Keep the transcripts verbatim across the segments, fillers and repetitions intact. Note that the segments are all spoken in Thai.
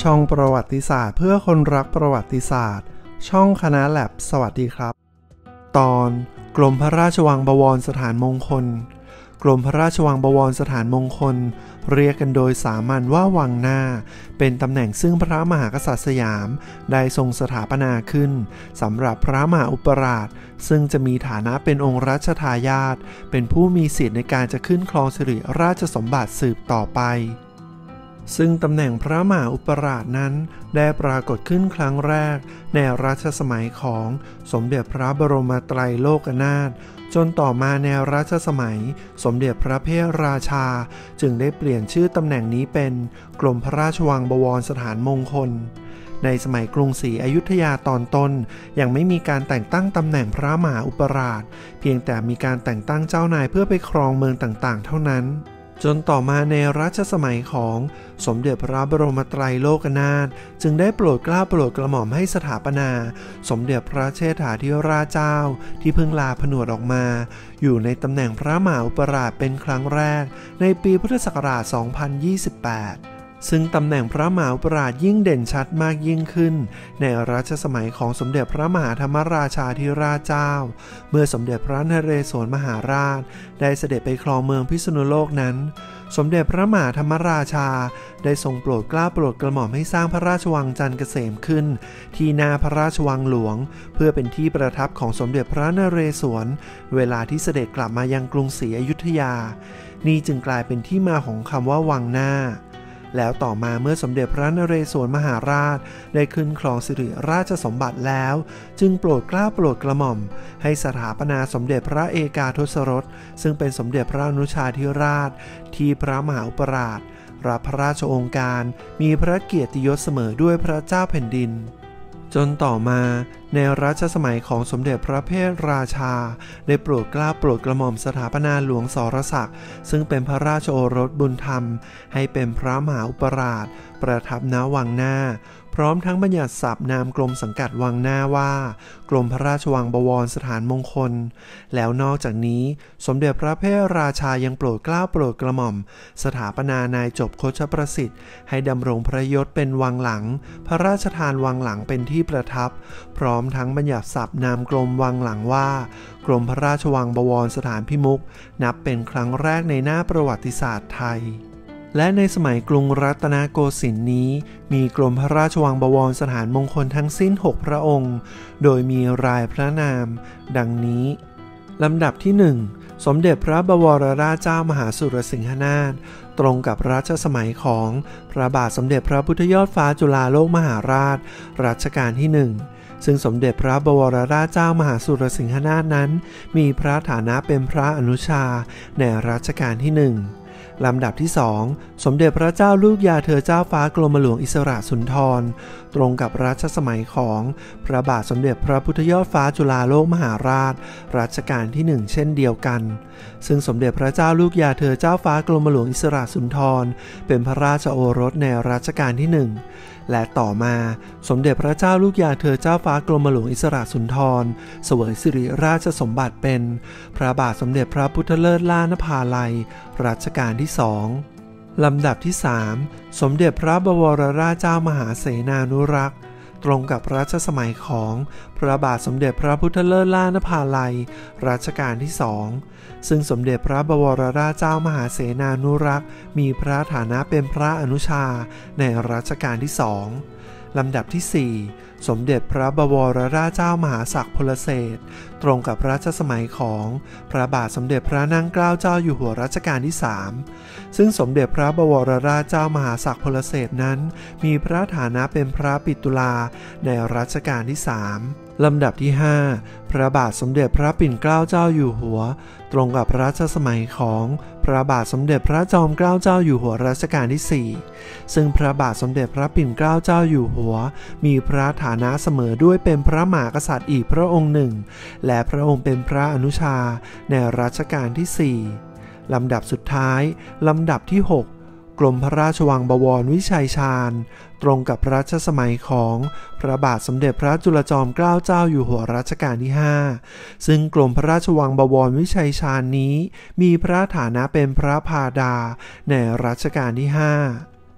ช่องประวัติศาสตร์เพื่อคนรักประวัติศาสตร์ช่องคณะแลบสวัสดีครับตอนกรมพระราชวังบวรสถานมงคลกรมพระราชวังบวรสถานมงคลเรียกกันโดยสามัญว่าวังหน้าเป็นตำแหน่งซึ่งพระมหากษัตริย์สยามได้ทรงสถาปนาขึ้นสำหรับพระมหาอุปราชซึ่งจะมีฐานะเป็นองค์รัชทายาทเป็นผู้มีสิทธิในการจะขึ้นครองสิริราชสมบัติสืบต่อไปซึ่งตำแหน่งพระมหาอุปราชนั้นได้ปรากฏขึ้นครั้งแรกในรัชสมัยของสมเด็จพระบรมไตรโลกนาถจนต่อมาในรัชสมัยสมเด็จพระเพทราชาจึงได้เปลี่ยนชื่อตำแหน่งนี้เป็นกรมพระราชวังบวรสถานมงคลในสมัยกรุงศรีอยุธยาตอนต้นยังไม่มีการแต่งตั้งตำแหน่งพระมหาอุปราชเพียงแต่มีการแต่งตั้งเจ้านายเพื่อไปครองเมืองต่างๆเท่านั้นจนต่อมาในรัชสมัยของสมเด็จพระบรมไตรโลกนาถจึงได้โปรดเกล้าโปรดกระหม่อมให้สถาปนาสมเด็จพระเชษฐาธิราชเจ้าที่เพิ่งลาผนวดออกมาอยู่ในตำแหน่งพระมหาอุปราชเป็นครั้งแรกในปีพุทธศักราช สองพันยี่สิบแปดซึ่งตำแหน่งพระมหาอุปราชยิ่งเด่นชัดมากยิ่งขึ้นในรัชสมัยของสมเด็จพระมหาธรรมราชาธิราชเจ้าเมื่อสมเด็จพระนเรศวรมหาราชได้เสด็จไปครองเมืองพิษณุโลกนั้นสมเด็จพระมหาธรรมราชาได้ทรงโปรดเกล้าโปรดกระหม่อมให้สร้างพระราชวังจันทร์เกษมขึ้นที่หน้าพระราชวังหลวงเพื่อเป็นที่ประทับของสมเด็จพระนเรศวรเวลาที่เสด็จกลับมายังกรุงศรีอยุธยานี่จึงกลายเป็นที่มาของคำว่าวังหน้าแล้วต่อมาเมื่อสมเด็จพระนเรศวรมหาราชได้ขึ้นครองสิริราชสมบัติแล้วจึงโปรดเกล้าโปรดกระหม่อมให้สถาปนาสมเด็จพระเอกาทศรสซึ่งเป็นสมเด็จพระอนุชาธิราชที่พระมหาอุปราชรับพระราชโองการมีพระเกียรติยศเสมอด้วยพระเจ้าแผ่นดินจนต่อมาในรัชสมัยของสมเด็จพระเพทราชาได้โปรดเกล้าโปรดกระหม่อมสถาปนาหลวงสรศักดิ์ซึ่งเป็นพระราชโอรสบุญธรรมให้เป็นพระมหาอุปราชประทับณวังหน้าพร้อมทั้งบัญญัติศัพท์นามกรมสังกัดวังหน้าว่ากรมพระราชวังบวรสถานมงคลแล้วนอกจากนี้สมเด็จพระเพทราชายังโปรดเกล้าโปรดกระหม่อมสถาปนานายจบโคชประสิทธิ์ให้ดำรงพระยศเป็นวังหลังพระราชทานวังหลังเป็นที่ประทับพร้อมทั้งบัญญัติศัพท์นามกรมวังหลังว่ากรมพระราชวังบวรสถานพิมุขนับเป็นครั้งแรกในหน้าประวัติศาสตร์ไทยและในสมัยกรุงรัตนโกสินทร์นี้มีกรมพระราชวังบวรสถานมงคลทั้งสิ้นหกพระองค์โดยมีรายพระนามดังนี้ลำดับที่หนึ่งสมเด็จพระบวรราชเจ้ามหาสุรสิงหนาถตรงกับรัชสมัยของพระบาทสมเด็จพระพุทธยอดฟ้าจุฬาโลกมหาราชรัชกาลที่หนึ่งซึ่งสมเด็จพระบวรราชเจ้ามหาสุรสิงหนาถนั้นมีพระฐานะเป็นพระอนุชาในรัชกาลที่หนึ่งลำดับที่สองสมเด็จพระเจ้าลูกยาเธอเจ้าฟ้ากรมหลวงอิสระสุนทรตรงกับรัชสมัยของพระบาทสมเด็จพระพุทธยอดฟ้าจุฬาโลกมหาราชรัชกาลที่หนึ่งเช่นเดียวกันซึ่งสมเด็จพระเจ้าลูกยาเธอเจ้าฟ้ากรมหลวงอิสระสุนทรเป็นพระราชโอรสในรัชกาลที่หนึ่งและต่อมาสมเด็จพระเจ้าลูกยาเธอเจ้าฟ้ากรมหลวงอิสระสุนทรเสวยสิริราชสมบัติเป็นพระบาทสมเด็จพระพุทธเลิศล่านภาลัยรัชกาลที่สองลำดับที่สามสมเด็จพระบวรราชเจ้ามหาเสนานุรักษ์ตรงกับรัชสมัยของพระบาทสมเด็จพระพุทธเลิศล่านภาลัยรัชกาลที่สองซึ่งสมเด็จพระบวรราชเจ้ามหาเสนานุรักษ์มีพระฐานะเป็นพระอนุชาในรัชกาลที่สองลำดับที่สี่สมเด็จพระบวรราชเจ้ามหาศักดิ์พลเศษตรงกับรัชสมัยของพระบาทสมเด็จพระนั่งเกล้าเจ้าอยู่หัวรัชกาลที่สามซึ่งสมเด็จพระบวรราชเจ้ามหาศักดิ์พลเศษนั้นมีพระฐานะเป็นพระปิตุลาในรัชกาลที่สามลำดับที่ห้าพระบาทสมเด็จพระปิ่นเกล้าเจ้าอยู่หัวตรงกับรัชสมัยของพระบาทสมเด็จพระจอมเกล้าเจ้าอยู่หัวรัชกาลที่สี่ซึ่งพระบาทสมเด็จพระปิ่นเกล้าเจ้าอยู่หัวมีพระฐานะเสมอด้วยเป็นพระมหากษัตริย์อีกพระองค์หนึ่งและพระองค์เป็นพระอนุชาในรัชกาลที่สี่ลำดับสุดท้ายลำดับที่หกกรมพระราชวังบวรวิชัยชาญตรงกับรัชสมัยของพระบาทสมเด็จพระจุลจอมเกล้าเจ้าอยู่หัวรัชกาลที่ห้าซึ่งกรมพระราชวังบวรวิชัยชาญนี้มีพระฐานะเป็นพระพาดาในรัชกาลที่ห้า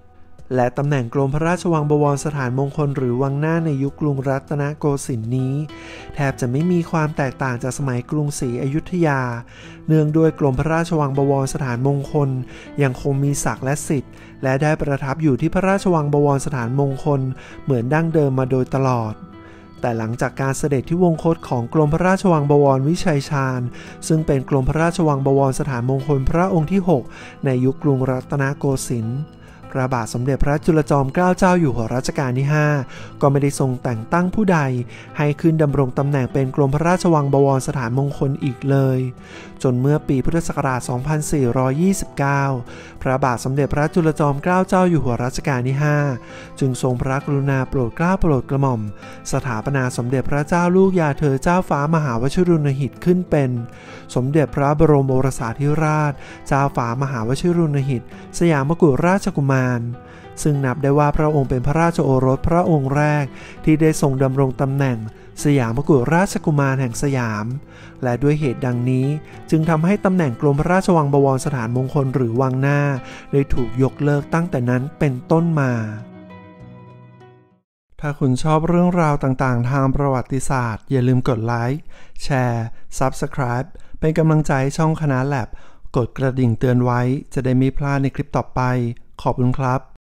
และตำแหน่งกรมพระราชวังบวรสถานมงคลหรือวังหน้าในยุคกรุงรัตนโกสินทร์นี้แทบจะไม่มีความแตกต่างจากสมัยกรุงศรีอยุธยาเนื่องด้วยกรมพระราชวังบวรสถานมงคลยังคงมีศักดิ์และสิทธิ์และได้ประทับอยู่ที่พระราชวังบวรสถานมงคลเหมือนดั้งเดิมมาโดยตลอดแต่หลังจากการเสด็จที่วงคตของกรมพระราชวังบวรวิชัยชาญซึ่งเป็นกรมพระราชวังบวรสถานมงคลพระองค์ที่หกในยุคกรุงรัตนโกสินทร์พระบาทสมเด็จพระจุลจอมเกล้าเจ้าอยู่หัวรัชกาลที่ห้าก็ไม่ได้ทรงแต่งตั้งผู้ใดให้ขึ้นดำรงตำแหน่งเป็นกรมพระราชวังบวรสถานมงคลอีกเลยจนเมื่อปีพุทธศักราช สองพันสี่ร้อยยี่สิบเก้า พระบาทสมเด็จพระจุลจอมเกล้าเจ้าอยู่หัวรัชกาลที่ห้าจึงทรงพระกรุณาโปรดเกล้าโปรดกระหม่อมสถาปนาสมเด็จพระเจ้าลูกยาเธอเจ้าฟ้ามหาวชิรุณหิตขึ้นเป็นสมเด็จพระบรมโอรสาธิราชเจ้าฟ้ามหาวชิรุณหิตสยามกุฎราชกุมารซึ่งนับได้ว่าพระองค์เป็นพระราชโอรสพระองค์แรกที่ได้ทรงดำรงตำแหน่งสยามกุฎราชกุมารแห่งสยามและด้วยเหตุดังนี้จึงทำให้ตำแหน่งกรมพระราชวังบวรสถานมงคลหรือวังหน้าได้ถูกยกเลิกตั้งแต่นั้นเป็นต้นมาถ้าคุณชอบเรื่องราวต่างๆทางประวัติศาสตร์อย่าลืมกดไลค์แชร์ ซับสไครบ์ เป็นกำลังใจให้ช่องคณะแลบกดกระดิ่งเตือนไว้จะได้ไม่พลาดในคลิปต่อไปขอบคุณครับ